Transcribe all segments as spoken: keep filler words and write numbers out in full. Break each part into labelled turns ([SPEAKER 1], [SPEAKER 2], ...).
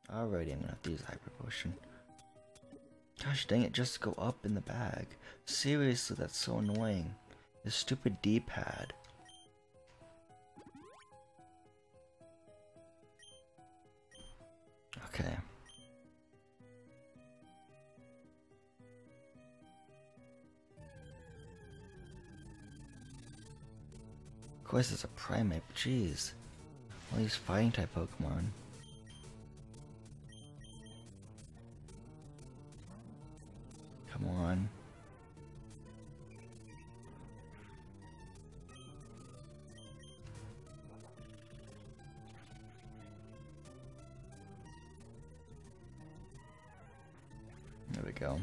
[SPEAKER 1] Alrighty, I'm gonna have to use Hyper Potion. Gosh dang it, just go up in the bag. Seriously, that's so annoying. This stupid D-pad. Okay. Of course it's a Primeape, jeez. All these fighting type Pokemon. Come on. There we go.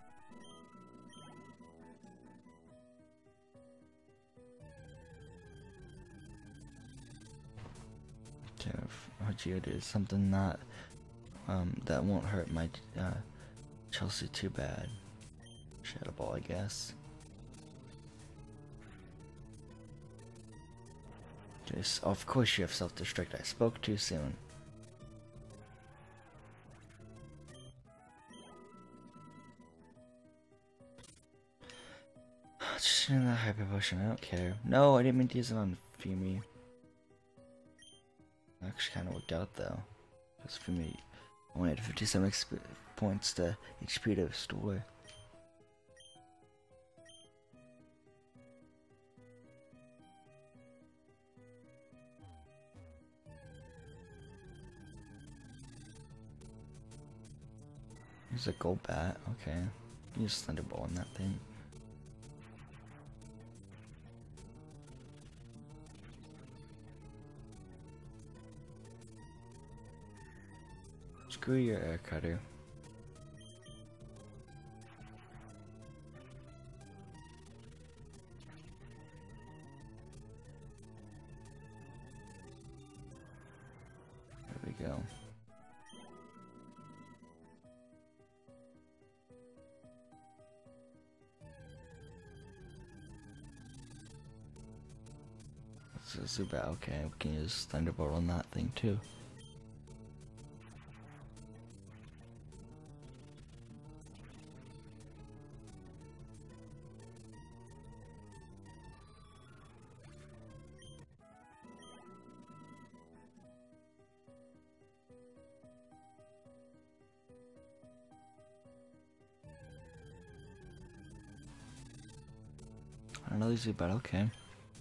[SPEAKER 1] Okay, if Geodude is something not um that won't hurt my uh, Chelsea too bad. Shadow Ball, I guess. Just, of course you have self-destruct. I spoke too soon. Just in that Hyper Potion, I don't care. No, I didn't mean to use it on Fumi. Actually kind of worked out though. Because Fumi only had fifty-seven X P points to H P to restore. There's a Golbat, okay. Use Thunderbolt on that thing. Screw your air cutter. There we go. So Zubat, okay, we can use Thunderbolt on that thing too. Another Zubat, okay.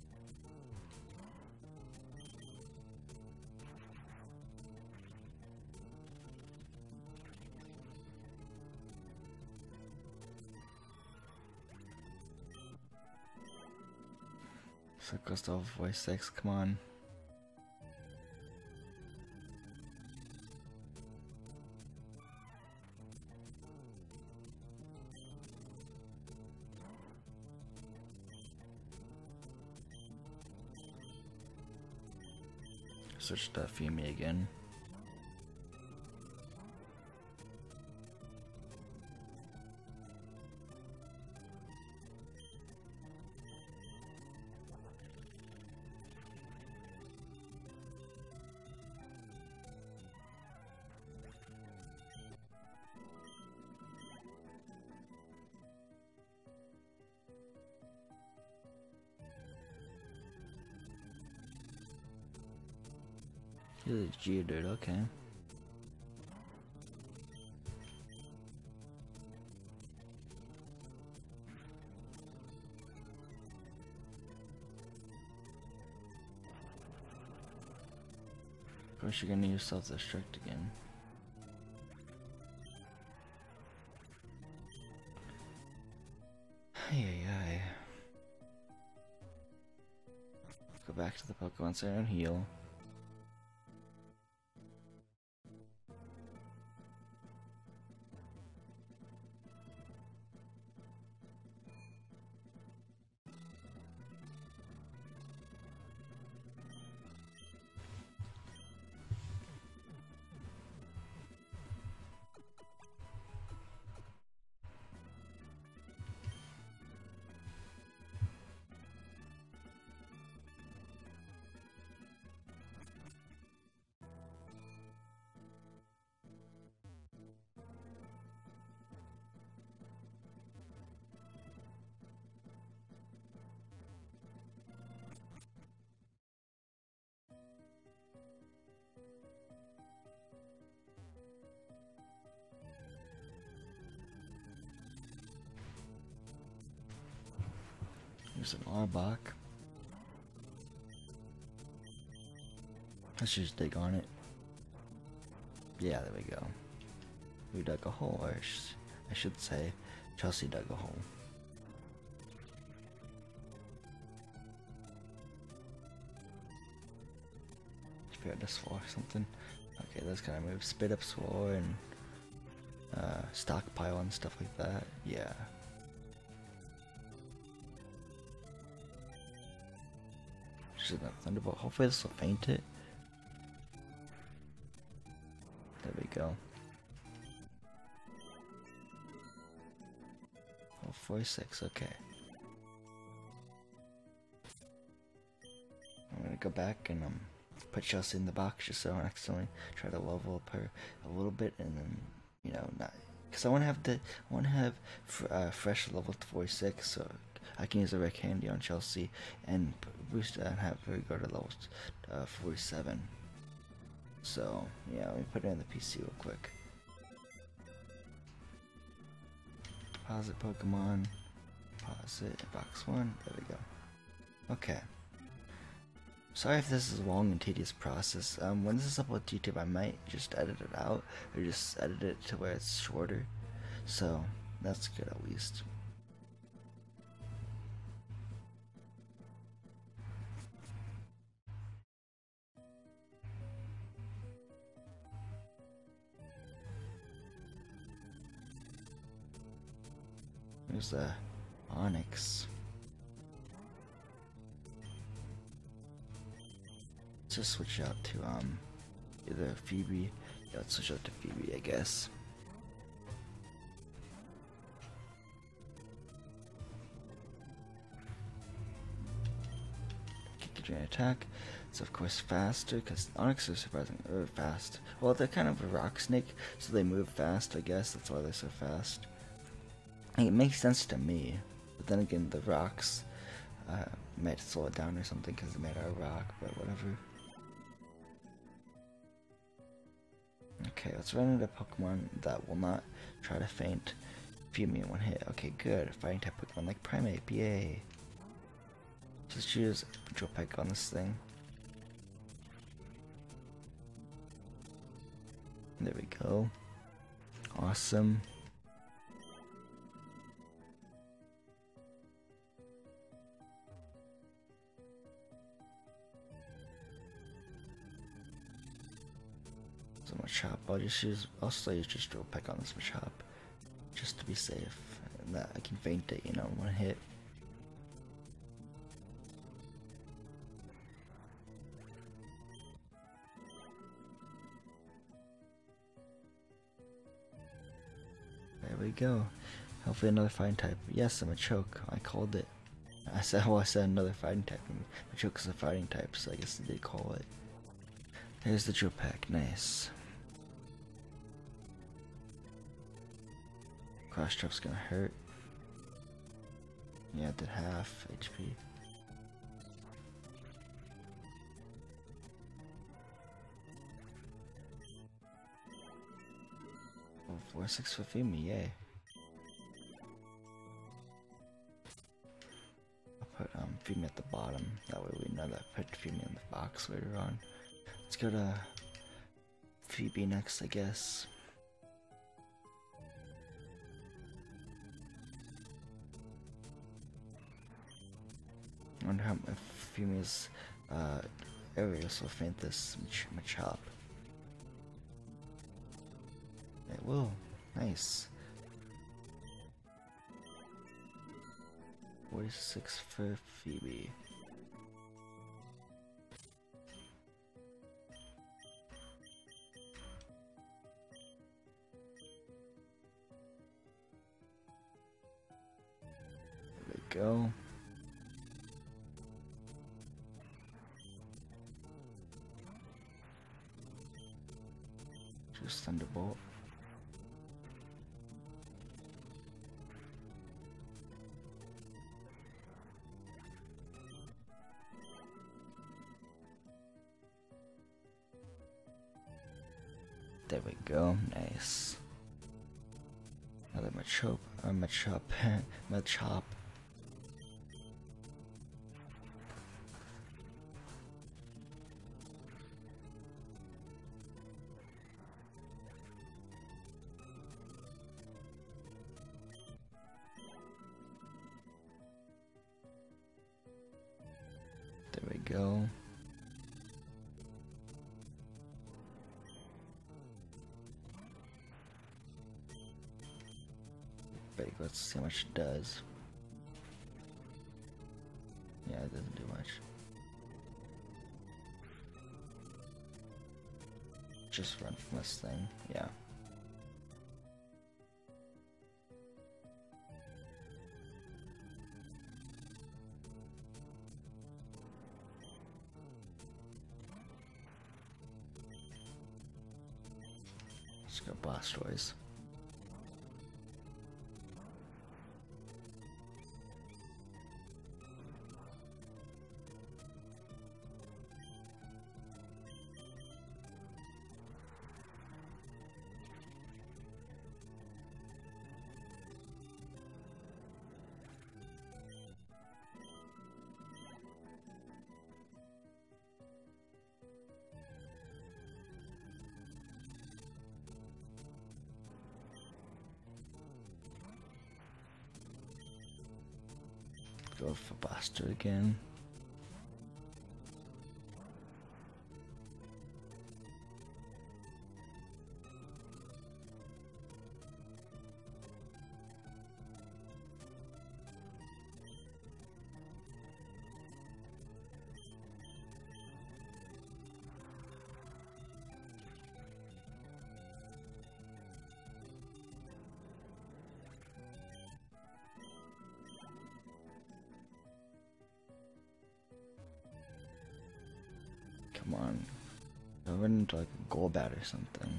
[SPEAKER 1] So Gustav voice six, come on. Switch to Fumi again. He's a Geodude, okay. Of course you're gonna use self-destruct again. Ay ay ay. Go back to the Pokemon Center and heal. There's an Arbok. Let's just dig on it. Yeah, there we go. We dug a hole, or sh I should say, Chelsea dug a hole. Spare this floor or something. Okay, that's gonna move. Spit up floor and uh, stockpile and stuff like that. Yeah. Just that thunderbolt. Hopefully this will faint it. There we go. Oh, forty-six, okay. I'm gonna go back and um put Chelsea in the box just so I don't accidentally try to level up her a little bit and then, you know, not, because I want to have the, I want to have uh, fresh level to forty-six so I can use the Red Candy on Chelsea and boost and have her go to level uh, forty-seven. So, yeah, let me put it in the P C real quick. Deposit Pokemon. Pause it. Box one. There we go. Okay. Sorry if this is a long and tedious process. Um, when this is uploaded to YouTube, I might just edit it out or just edit it to where it's shorter. So, that's good at least. There's a Onyx. Let's just switch out to um either Phoebe. Yeah, let's switch out to Phoebe, I guess. Kick drain attack. It's of course faster because Onyx are surprisingly er, fast. Well, they're kind of a rock snake, so they move fast. I guess that's why they're so fast. It makes sense to me, but then again, the rocks uh, might slow it down or something because they made our rock, but whatever. Okay, let's run into a Pokemon that will not try to faint Phoebe in one hit. Okay, good. Fighting type Pokemon like Primeape, yay. Just choose Drill Peck on this thing. There we go. Awesome. So Machop, I'll just use, I'll still use just Drill Peck on this Machop, just to be safe, and that I can faint it, you know, one hit. There we go. Hopefully another fighting type. Yes, I'm a choke. I called it. I said, well, I said another fighting type. Machoke is a fighting type, so I guess they did call it. Here's the Drill Peck. Nice. Cross Trap's gonna hurt. Yeah, it did half H P. Oh, four six for Phoebe, yay. I'll put um, Phoebe at the bottom. That way we know that I put Phoebe in the box later on. Let's go to Phoebe next, I guess. I wonder how if Phoebe's uh, areas will faint this Machop. It will. Nice. forty-six for Phoebe. There we go. Just Thunderbolt. There we go. Nice. Another Machop. Uh, Machop. Machop. go. Big, let's see how much it does. Yeah, it doesn't do much. Just run from this thing, yeah. Let's go Blastoise. Go for Buster again. Come on. I run into like a Golbat or something.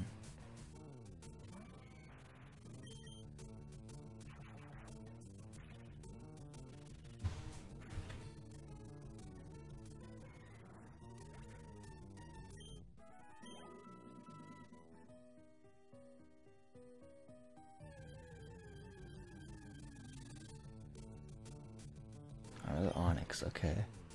[SPEAKER 1] Another Onix, okay.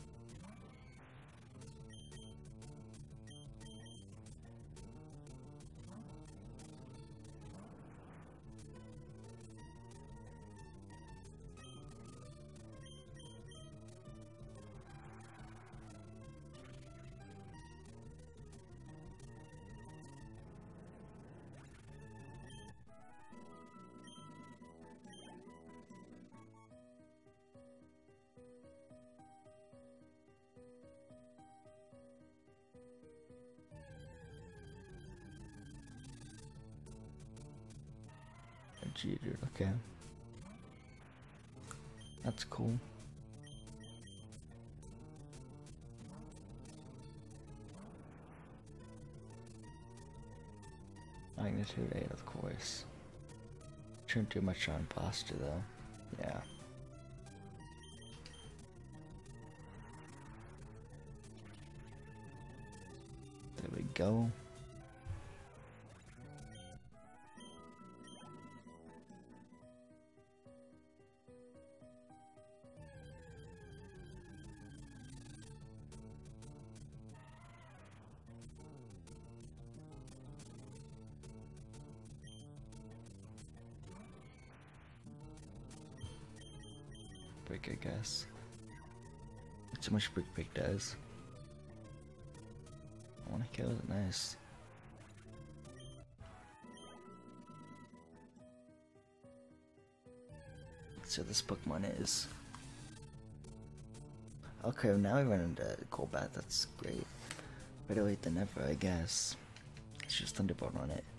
[SPEAKER 1] Jeter, okay. That's cool. Magnitude eight, of course. Shouldn't do much on Blaster though. Yeah. There we go. Brick, I guess. That's how much Brick Break does. I wanna kill it, nice. So this Pokemon is. Okay, well now we run into Golbat, that's great. Better late than never, I guess. It's just Thunderbolt on it.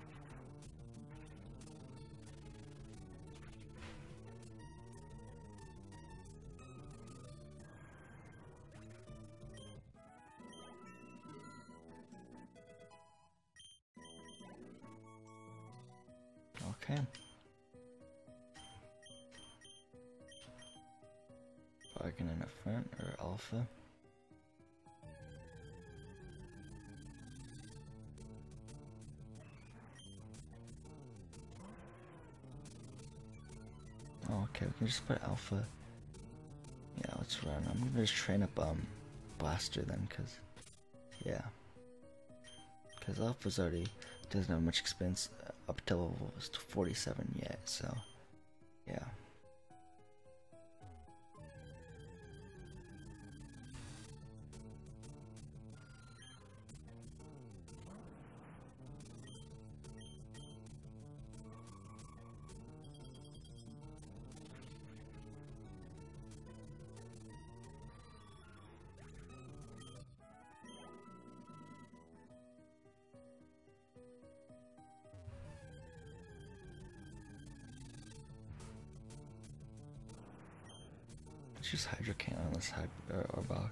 [SPEAKER 1] Okay. Bargain in the front or Alpha. Oh, okay, we can just put Alpha. Yeah, let's run. I'm gonna just train up um Blaster then, cause yeah, cause Alpha's already doesn't have much expense up till level forty-seven yet, so yeah. Let's use Hydro Cannon on this Hyd or Arbok.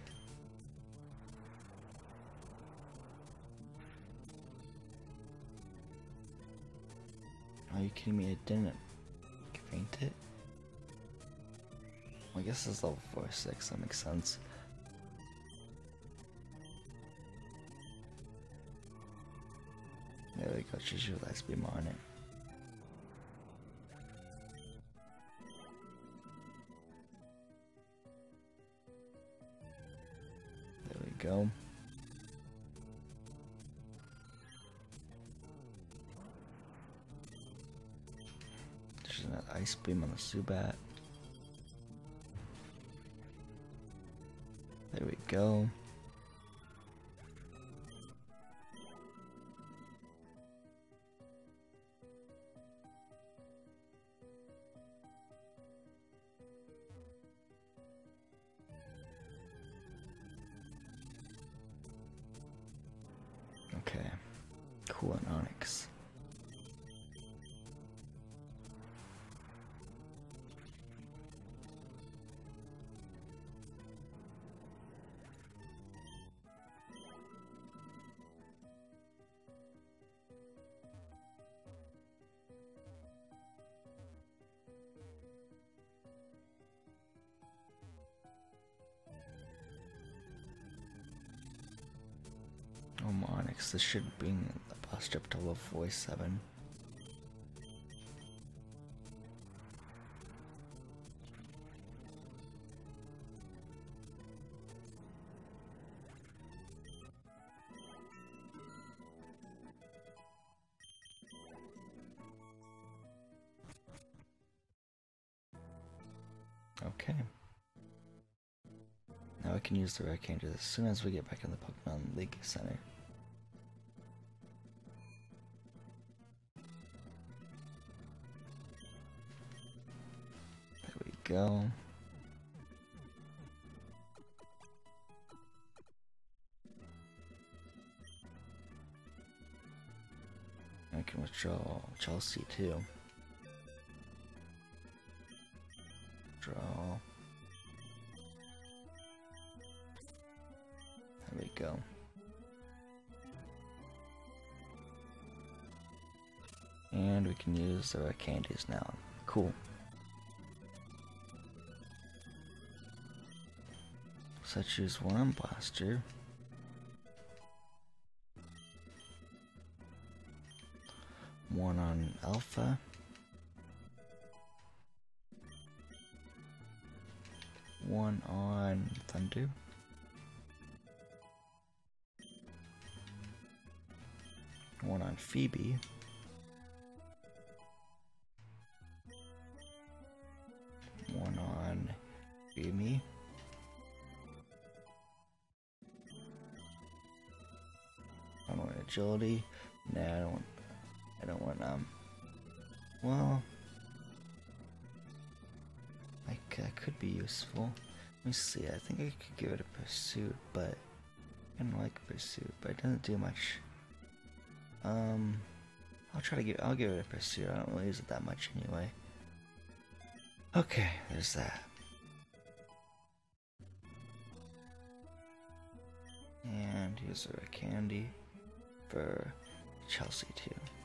[SPEAKER 1] Are you kidding me? I didn't faint it. Well, I guess it's level four six. That makes sense. There we go. Choose your last beam on it. There we go. There's an ice beam on the Zubat. There we go. Okay, cool, and Onyx. Oh, Onyx, this should bring the boss up to level forty-seven. Okay. Now I can use the Rare Candy as soon as we get back in the Pokemon League Center. There we go. I can withdraw Chelsea too. Draw. There we go. And we can use the Rare Candies now. Cool. So I choose Worm Blaster. One on Alpha. One on Thunder. One on Phoebe. One on Amy. I don't want Agility. Nah, I don't want. I don't want um. Well, I, that could be useful. Let me see. I think I could give it a Pursuit, but I don't like Pursuit, but it doesn't do much. Um, I'll try to give. I'll give it a Pursuit. I don't really use it that much anyway. Okay, there's that. And here's a candy for Chelsea too.